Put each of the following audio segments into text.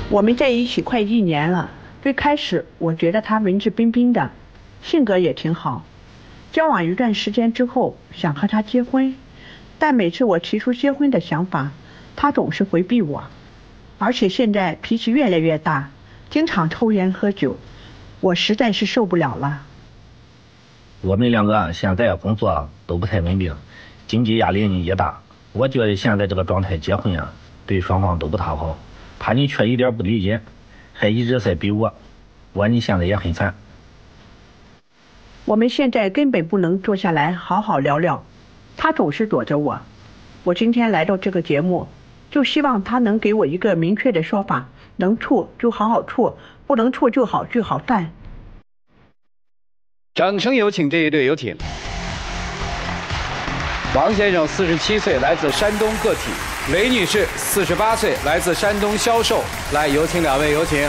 我们在一起快1年了，最开始我觉得他文质彬彬的，性格也挺好。交往一段时间之后，想和他结婚，但每次我提出结婚的想法，他总是回避我，而且现在脾气越来越大，经常抽烟喝酒，我实在是受不了了。 我们两个现在工作都不太稳定，经济压力也大。我觉得现在这个状态结婚啊，对双方都不太好。怕你却一点不理解，还一直在逼我你现在也很烦。 我们现在根本不能坐下来好好聊聊，他总是躲着我。我今天来到这个节目，就希望他能给我一个明确的说法，能处就好好处，不能处就好聚好散。 掌声有请这一对，有请。王先生47岁，来自山东个体；雷女士48岁，来自山东销售。来，有请两位，有请。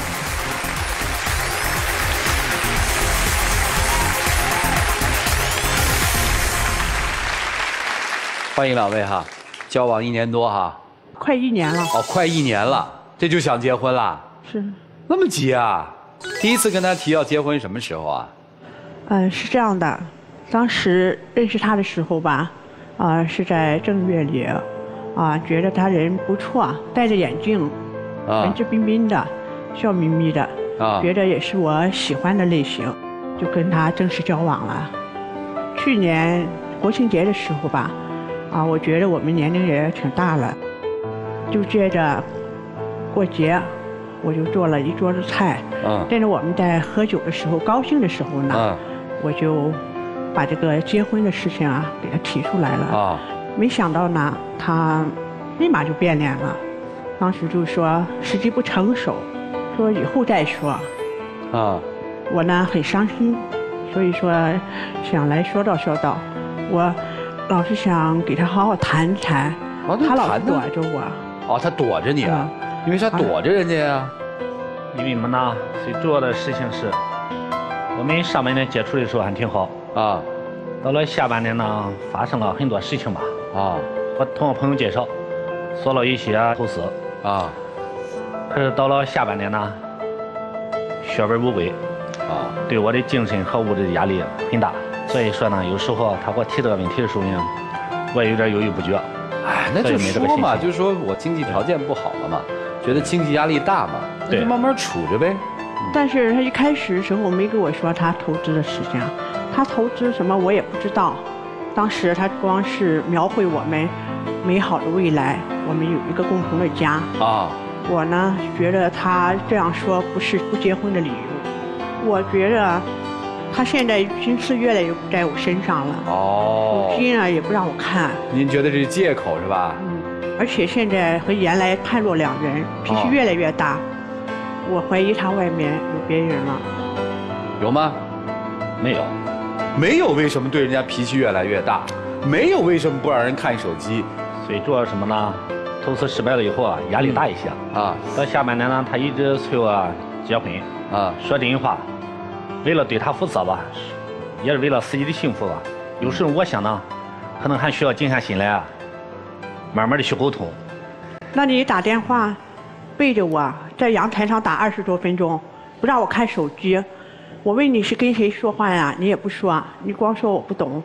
欢迎两位哈，交往1年多哈， 快1年了。 哦，快1年了，这就想结婚了？ 是。 那么急啊？第一次跟他提要结婚什么时候啊？ 是这样的，当时认识他的时候吧，是在正月里，觉得他人不错，戴着眼镜，文质彬彬的，笑眯眯的，觉得也是我喜欢的类型，就跟他正式交往了。去年国庆节的时候吧，我觉得我们年龄也挺大了，就接着过节，我就做了一桌子菜。但是我们在喝酒的时候，高兴的时候呢，我就把这个结婚的事情给他提出来了。没想到呢，他立马就变脸了，当时就说时机不成熟，说以后再说。我呢很伤心，所以说想来说道说道。我老是想给他好好谈谈，他老是躲着我。 他躲着你啊？因为啥躲着人家呀？ 因为们呢，最主要的事情是，我们上半年接触的时候还挺好到了下半年呢，发生了很多事情吧我通过朋友介绍，做了一些投资可是到了下半年呢，血本无归对我的精神和物质压力很大，所以说呢，有时候他给我提这个问题的时候呢，我也有点犹豫不决。 那就说嘛，就说我经济条件不好了嘛，觉得经济压力大嘛，那就慢慢处着呗。 但是他一开始的时候没跟我说他投资的事情，他投资什么我也不知道。当时他光是描绘我们美好的未来，我们有一个共同的家我呢觉得他这样说不是不结婚的理由，我觉得他现在心思越来越不在我身上了手机呢也不让我看。 您觉得这是借口是吧？ 而且现在和原来判若两人，脾气越来越大。我怀疑他外面有别人了。 有吗？ 没有。 没有，为什么对人家脾气越来越大？没有，为什么不让人看手机？ 最主要什么呢？投资失败了以后压力大一些到下半年呢，他一直催我结婚说真话，为了对他负责吧，也是为了自己的幸福吧。有时候我想呢，可能还需要静下心来慢慢的去沟通。 那你打电话背着我在阳台上打20多分钟，不让我看手机。我问你是跟谁说话呀，你也不说，你光说我不懂。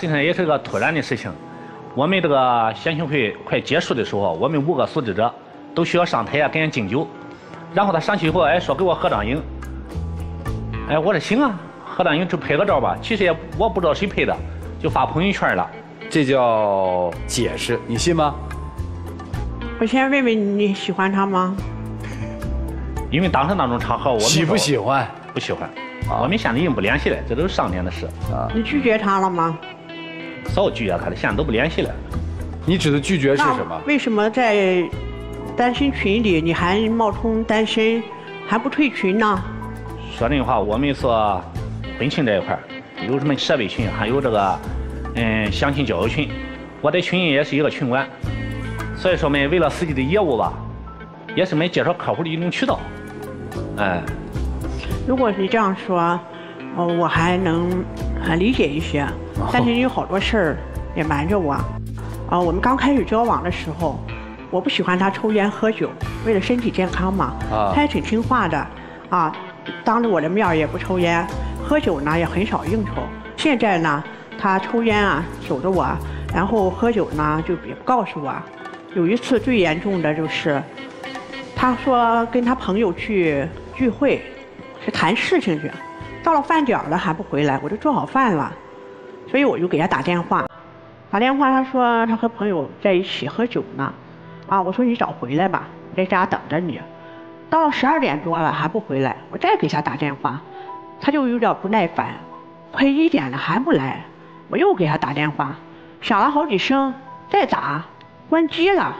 实际上也是个突然的事情。我们这个协训会快结束的时候，我们5个组织者都需要上台给人敬酒。然后他上去以后，说给我合张影。我说行啊，合张影就拍个照吧。其实我不知道谁拍的，就发朋友圈了。 这叫解释，你信吗？ 我先问问你喜欢他吗？ 因为当时那种场合，我们喜不喜欢？ 不喜欢。我们现在已经不联系了，这都是上年的事。 你拒绝他了吗？ 早拒绝他了，现在都不联系了。 你指的拒绝是什么？ 为什么在单身群里你还冒充单身，还不退群呢？ 说真话，我们说婚庆这一块有什么设备群，还有这个相亲交友群，我在群里也是一个群管。所以说为了自己的业务吧，也是介绍客户的一种渠道。 如果你这样说，我还能理解一些。但是你有好多事儿也瞒着我。我们刚开始交往的时候，我不喜欢他抽烟喝酒，为了身体健康嘛。他也挺听话的，当着我的面也不抽烟，喝酒呢也很少应酬。现在呢，他抽烟守着我，然后喝酒呢就别告诉我。有一次最严重的就是，他说跟他朋友去聚会，是谈事情去，到了饭点了还不回来，我就做好饭了，所以我就给他打电话，他说他和朋友在一起喝酒呢，我说你早回来吧，我在家等着你。到了12点多了还不回来，我再给他打电话，他就有点不耐烦，快1点了还不来，我又给他打电话，响了好几声，再打，关机了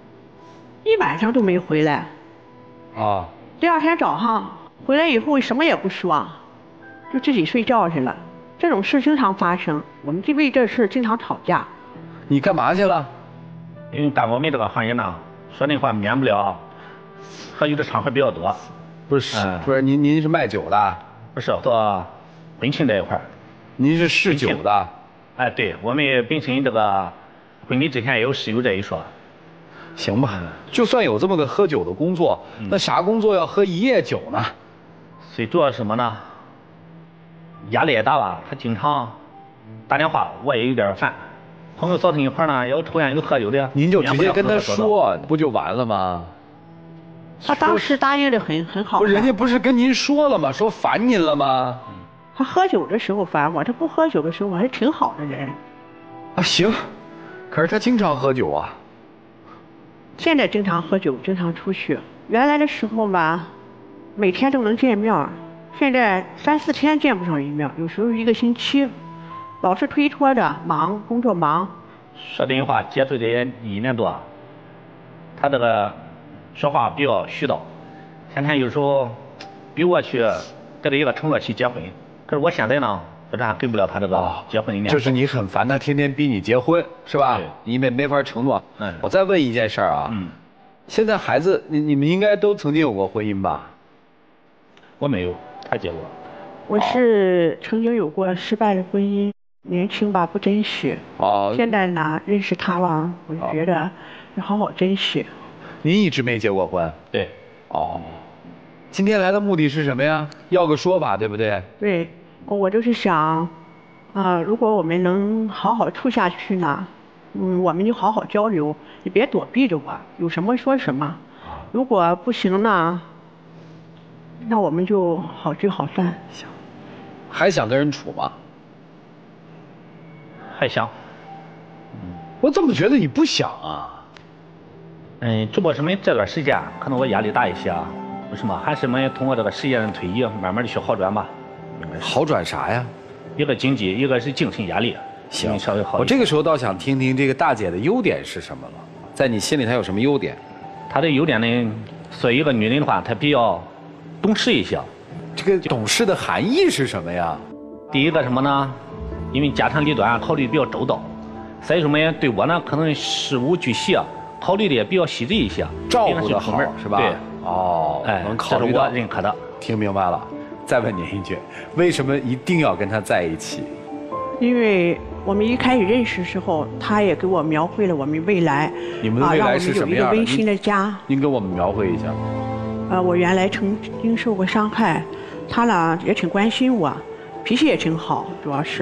，1晚上都没回来。第二天早上回来以后什么也不说，就自己睡觉去了。这种事经常发生，我们为这事经常吵架。 你干嘛去了？ 因为干我们这个行业呢，说那话免不了喝酒的场合比较多。 不是，您是卖酒的？ 不是，做婚庆这一块。 您是试酒的？ 对，我们本身这个婚礼之前也有试酒这一说。 行吧，就算有这么个喝酒的工作，那啥工作要喝1夜酒呢？ 最主要是什么呢？压力也大吧，他经常打电话，我也有点烦。朋友找他一块呢，有抽烟有喝酒的， 您就直接跟他说，不就完了吗？ 他当时答应的很好。 不是，人家不是跟您说了吗？说烦您了吗？ 他喝酒的时候烦我，他不喝酒的时候我还挺好的人。 行，可是他经常喝酒啊。 现在经常喝酒，经常出去。原来的时候吧，每天都能见面，现在3、4天见不上一面，有时候1个星期，老是推脱着，忙，工作忙。 说真话，接触这1年多，他这个说话比较絮叨，天天有时候逼我去给他一个承诺去结婚，可是我现在呢，不是还给不了他这个结婚的念头。 就是你很烦他天天逼你结婚，是吧？ 对， 你没法承诺。我再问一件事啊，现在孩子你们应该都曾经有过婚姻吧？ 我没有，他结过。 我是曾经有过失败的婚姻，年轻吧不珍惜。现在呢认识他了，我就觉得要好好珍惜。 您一直没结过婚？ 对。 今天来的目的是什么呀？要个说法，对不对？ 对，我就是想，如果我们能好好处下去呢，我们就好好交流，你别躲避着我，有什么说什么。如果不行呢，那我们就好聚好散。 行，还想跟人处吗？ 还想。 我怎么觉得你不想啊？ 只不过是这段时间可能我压力大一些啊。为什么？还是通过这个时间的推移，慢慢的去好转吧。 好转啥呀？ 一个经济，一个是精神压力。 行， 稍微好。 我这个时候倒想听听这个大姐的优点是什么了。在你心里她有什么优点？ 她的优点呢，作为一个女人的话，她比较懂事一些。 这个懂事的含义是什么呀？ 第一个什么呢？因为家长里短考虑比较周到，所以说对我呢可能事无巨细，考虑的也比较细致一些， 照顾的好是吧？ 对。 能考虑到， 这是我认可的。 听明白了。再问您一句，为什么一定要跟他在一起？ 因为我们一开始认识的时候，他也给我描绘了我们未来。 你们的未来是什么样的？ 让我们有一个温馨的家。 您给我们描绘一下。 我原来曾经受过伤害，他呢也挺关心我，脾气也挺好，主要是，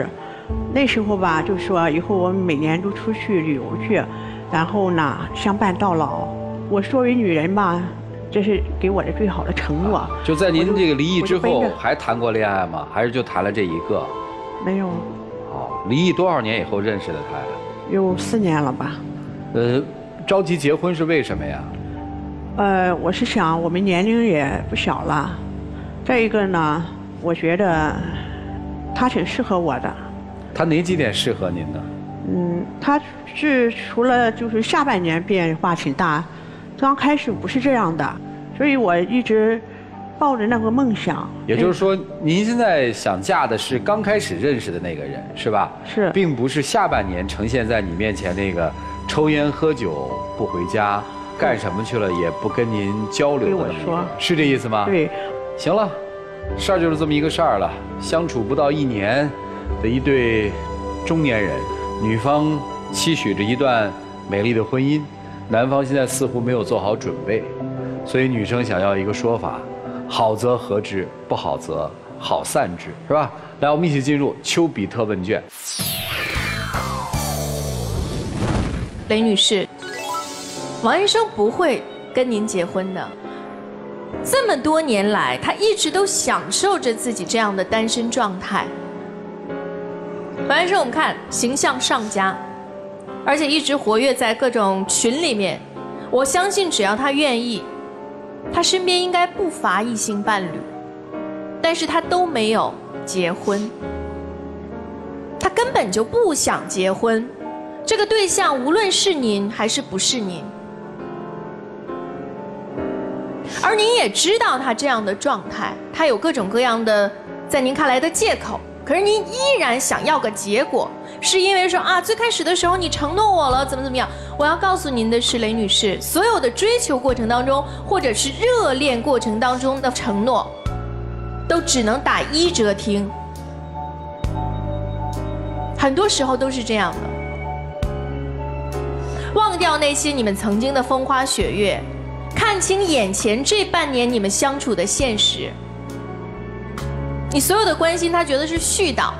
那时候吧，就说以后我们每年都出去旅游去，然后呢相伴到老。我作为女人吧，这是给我的最好的承诺。 就在您这个离异之后，还谈过恋爱吗？还是就谈了这一个？ 没有。 好，离异多少年以后认识的他呀？ 有4年了吧。 着急结婚是为什么呀？ 我是想我们年龄也不小了，再一个呢，我觉得他挺适合我的。 他哪几点适合您呢？ 他是除了就是下半年变化挺大，刚开始不是这样的，所以我一直抱着那个梦想。 也就是说，您现在想嫁的是刚开始认识的那个人，是吧？ 是， 并不是下半年呈现在你面前那个抽烟喝酒不回家，干什么去了也不跟您交流的那么一个，是这意思吗？ 对。 行了，事儿就是这么一个事儿了。相处不到1年的一对中年人，女方期许着一段美丽的婚姻，男方现在似乎没有做好准备，所以女生想要一个说法：好则合之，不好则好散之，是吧？来，我们一起进入丘比特问卷。 雷女士，王医生不会跟您结婚的。这么多年来，他一直都享受着自己这样的单身状态。王医生，我们看形象上佳，而且一直活跃在各种群里面。我相信，只要他愿意，他身边应该不乏异性伴侣，但是他都没有结婚，他根本就不想结婚。这个对象无论是您还是不是您，而您也知道他这样的状态，他有各种各样的在您看来的借口，可是您依然想要个结果，是因为说啊，最开始的时候你承诺我了，怎么样？我要告诉您的是，雷女士，所有的追求过程当中，或者是热恋过程当中的承诺，都只能打1折听，很多时候都是这样的。忘掉那些你们曾经的风花雪月，看清眼前这半年你们相处的现实。你所有的关心他觉得是絮叨。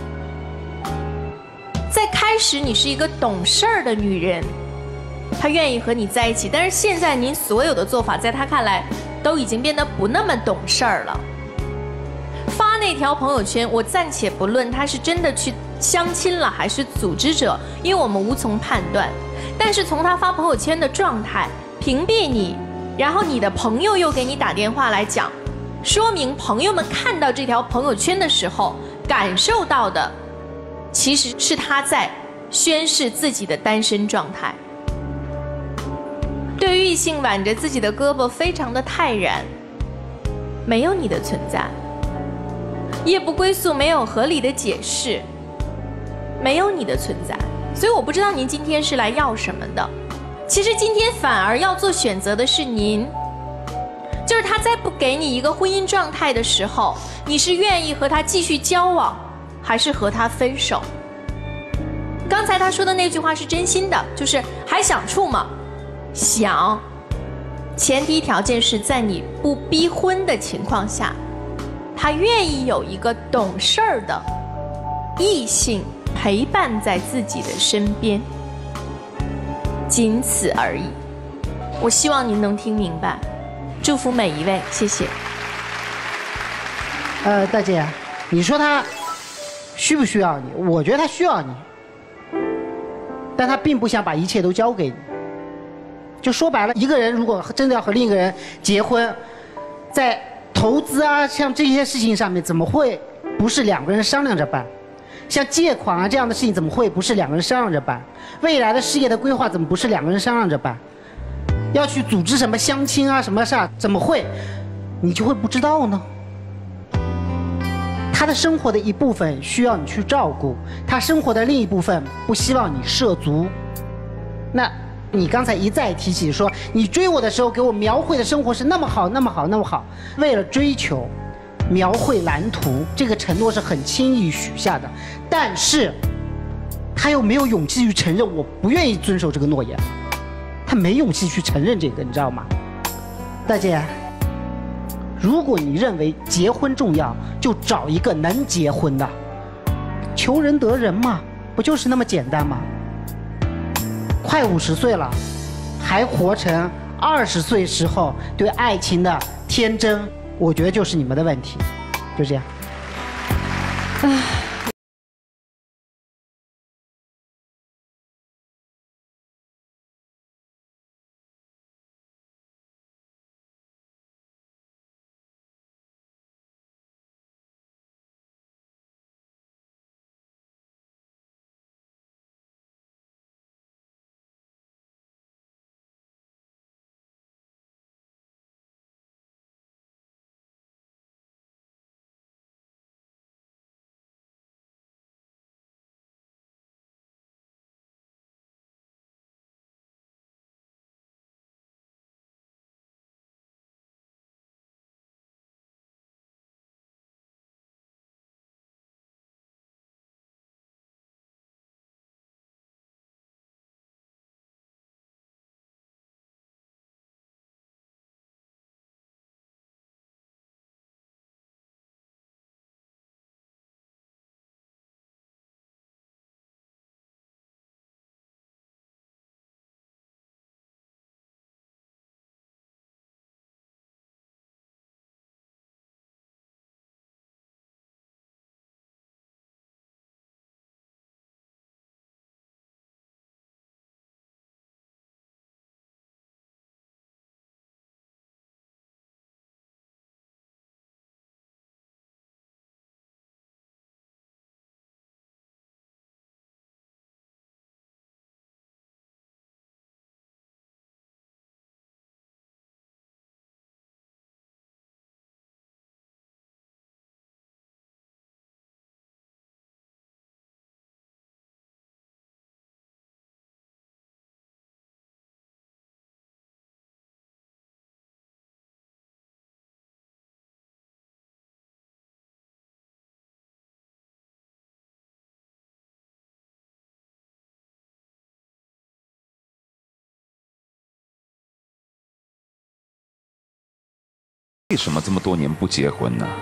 在开始你是一个懂事儿的女人，他愿意和你在一起，但是现在您所有的做法在他看来都已经变得不那么懂事儿了。发那条朋友圈，我暂且不论他是真的去相亲了还是组织者，因为我们无从判断，但是从他发朋友圈的状态，屏蔽你，然后你的朋友又给你打电话来讲，说明朋友们看到这条朋友圈的时候感受到的其实是他在宣示自己的单身状态。对于异性挽着自己的胳膊非常的泰然，没有你的存在，夜不归宿没有合理的解释，没有你的存在。所以我不知道您今天是来要什么的。其实今天反而要做选择的是您，就是他在不给你一个婚姻状态的时候，你是愿意和他继续交往，还是和他分手？刚才他说的那句话是真心的，就是还想处吗？想，前提条件是在你不逼婚的情况下，他愿意有一个懂事儿的异性陪伴在自己的身边，仅此而已。我希望您能听明白，祝福每一位，谢谢。 大姐，你说他需不需要你？我觉得他需要你，但他并不想把一切都交给你。就说白了，一个人如果真的要和另一个人结婚，在投资啊，像这些事情上面，怎么会不是2个人商量着办？像借款啊这样的事情，怎么会不是2个人商量着办？未来的事业的规划，怎么不是2个人商量着办？要去组织什么相亲啊，什么事儿，怎么会你就会不知道呢？他的生活的一部分需要你去照顾，他生活的另一部分不希望你涉足。那你刚才一再提起说，你追我的时候给我描绘的生活是那么好，那么好，那么好。为了追求，描绘蓝图，这个承诺是很轻易许下的，但是他又没有勇气去承认我不愿意遵守这个诺言，他没勇气去承认这个，你知道吗？大姐，如果你认为结婚重要，就找一个能结婚的， 求人得人嘛，不就是那么简单吗？快50岁了，还活成20岁时候对爱情的天真，我觉得就是你们的问题。就这样。唉。 为什么这么多年不结婚呢？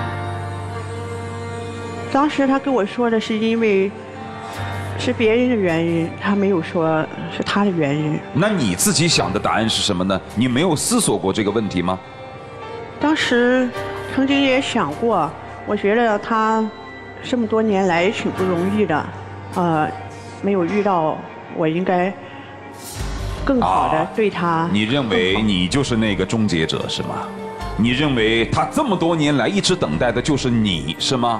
当时他跟我说的是因为是别人的原因，他没有说是他的原因。 那你自己想的答案是什么呢？你没有思索过这个问题吗？ 当时曾经也想过，我觉得他这么多年来也挺不容易的，没有遇到我应该更好的对他。 你认为你就是那个终结者是吗？你认为他这么多年来一直等待的就是你是吗？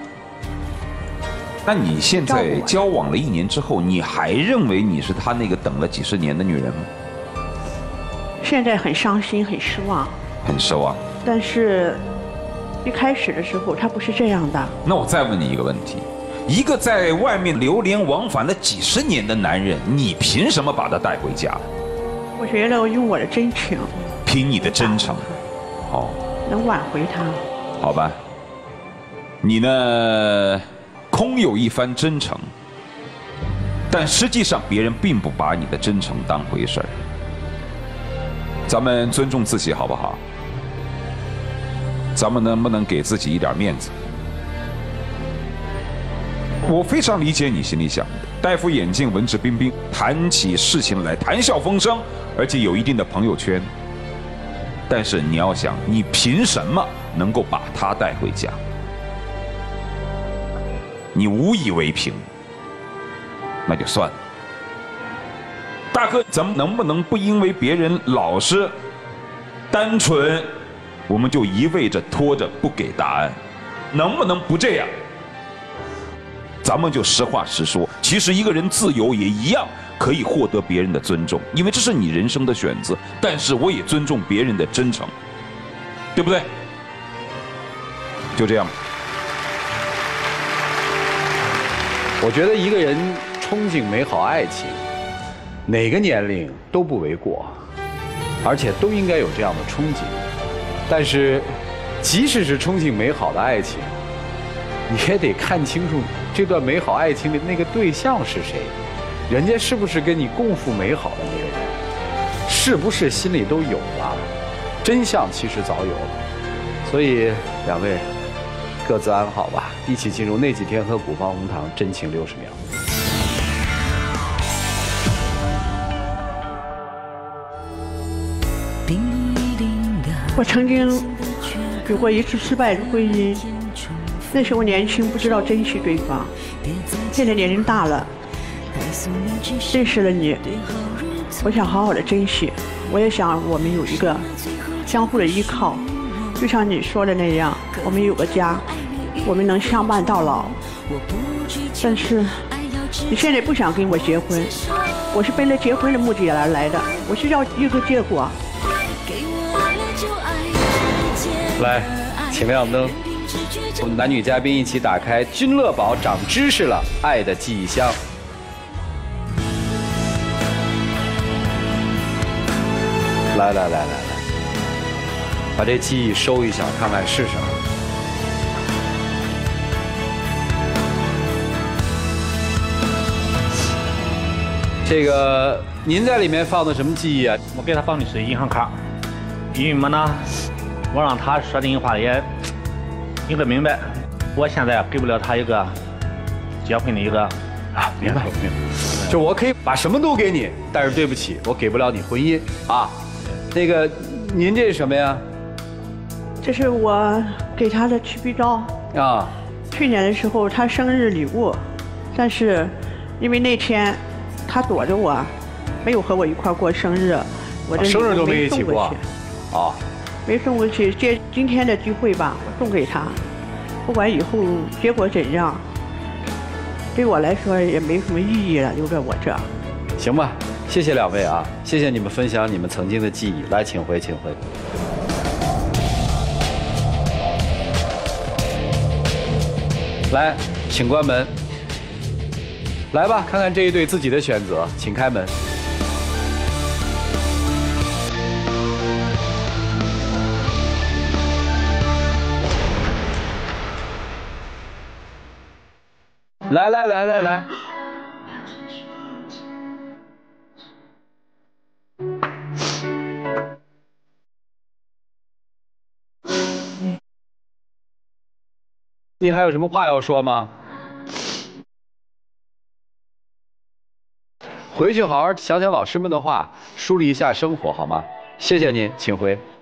那你现在交往了1年之后，你还认为你是他那个等了几十年的女人吗？ 现在很伤心，很失望。 很失望。 但是，一开始的时候他不是这样的。 那我再问你一个问题：一个在外面流连往返了几十年的男人，你凭什么把他带回家？ 我觉得我用我的真情。 凭你的真诚。好。 能挽回他。 好吧。你呢？空有一番真诚，但实际上别人并不把你的真诚当回事儿。咱们尊重自己好不好？咱们能不能给自己一点面子？我非常理解你心里想的，戴副眼镜，文质彬彬，谈起事情来谈笑风生，而且有一定的朋友圈。但是你要想，你凭什么能够把他带回家？你无以为凭，那就算了。大哥，咱们能不能不因为别人老实、单纯，我们就一味着拖着不给答案？能不能不这样？咱们就实话实说。其实一个人自由也一样可以获得别人的尊重，因为这是你人生的选择。但是我也尊重别人的真诚，对不对？就这样。 我觉得一个人憧憬美好爱情，哪个年龄都不为过，而且都应该有这样的憧憬。但是，即使是憧憬美好的爱情，你也得看清楚这段美好爱情的那个对象是谁，人家是不是跟你共赴美好的那个人，是不是心里都有了？真相其实早有了。所以，两位， 各自安好吧。一起进入那几天和古方红糖真情60秒。 我曾经有过一次失败的婚姻，那时候年轻，不知道珍惜对方。现在年龄大了，认识了你，我想好好的珍惜。我也想我们有一个相互的依靠，就像你说的那样，我们有个家，我们能相伴到老。但是你现在不想跟我结婚，我是奔着结婚的目的而来的，我是要一个结果。 来，请亮灯。我们男女嘉宾一起打开君乐宝长知识了爱的记忆箱。来，把这记忆收一下，看看是什么。这个您在里面放的什么记忆啊？ 我给他放的是银行卡，因为么呢？我让他说这句话也应该明白，我现在给不了他一个结婚的一个明白。就我可以把什么都给你，但是对不起，我给不了你婚姻啊。那个，您这是什么呀？ 这是我给他的曲笔照啊。 去年的时候他生日礼物，但是因为那天他躲着我，没有和我一块过生日，我这生日都没一起过啊。 没送过去，借今天的聚会吧，我送给他。不管以后结果怎样，对我来说也没什么意义了，留在我这。 行吧，谢谢两位啊，谢谢你们分享你们曾经的记忆。来，请回。来，请关门。来吧，看看这一对自己的选择，请开门。来，你还有什么话要说吗？回去好好想想老师们的话，梳理一下生活好吗？谢谢您，请回。